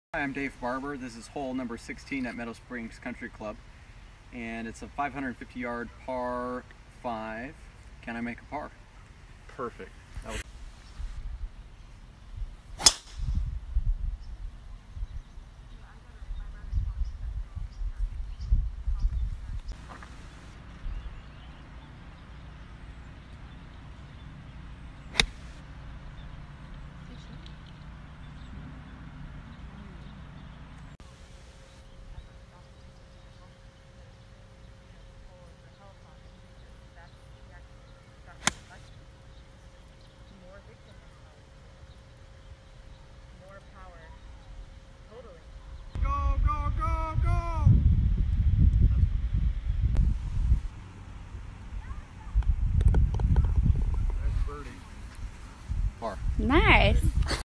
Hi, I'm Dave Barber. This is hole number 16 at Meadow Springs Country Club, and it's a 550-yard par 5. Can I make a par? Perfect. Par. Nice.